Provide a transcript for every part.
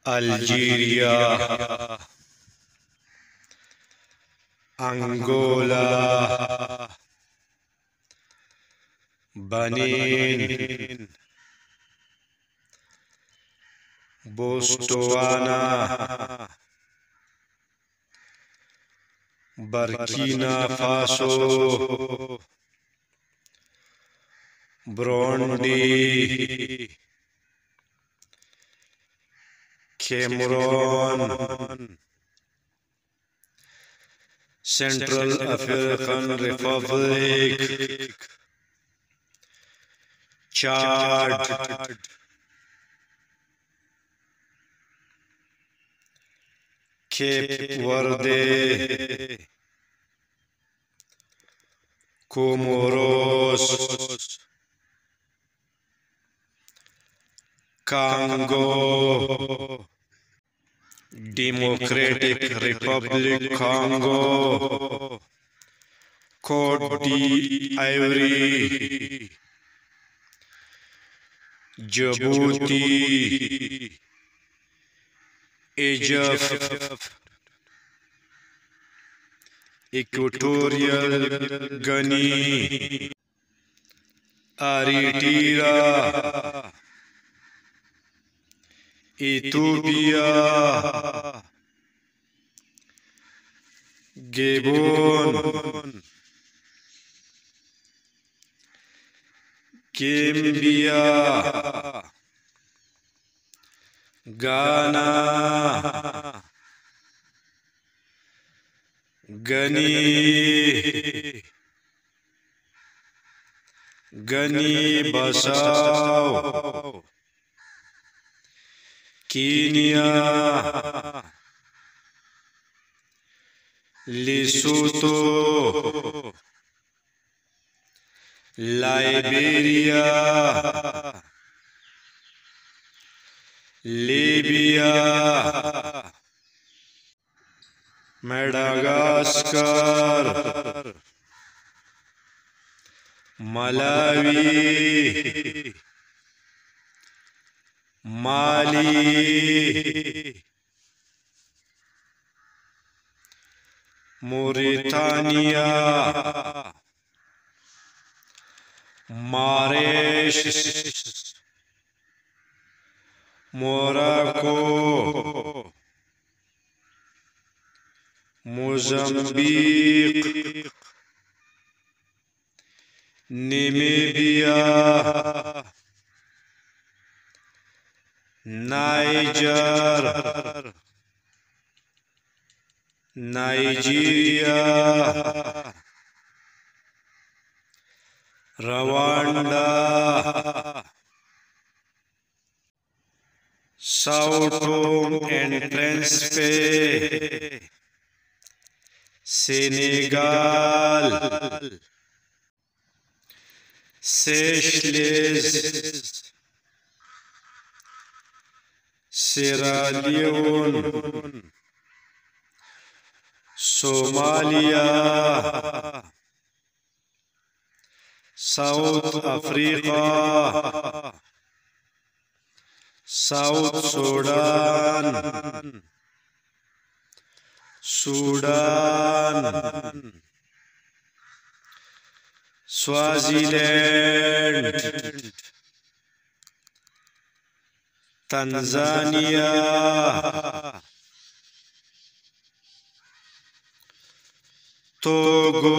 Algeria, Angola, Benin, Botswana, Burkina Faso, Burundi, Cameroon, Central African Republic, Chad, Cape Verde, Comoros, Congo, Democratic Republic Congo, Cote d'Ivoire, Djibouti, Egypt, Equatorial Guinea, Eritrea, Ethiopia, Gabon, Gambia, Ghana, Guinea, Guinea Bissau, Kenya, Lesotho, Liberia, Libya, Madagascar, Malawi, Mali, Mauritania, Mauritius, Morocco, Mozambique, Namibia, Niger, Nigeria, Rwanda, Sao Tome and Principe, Senegal, Seychelles, Sierra Leone, Somalia, South Africa, South Sudan, Sudan, Swaziland, Tanzania, Togo,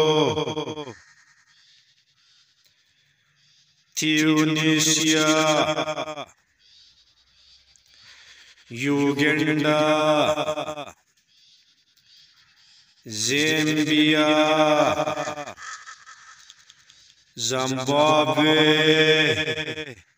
Tunisia, Uganda, Zambia, Zimbabwe,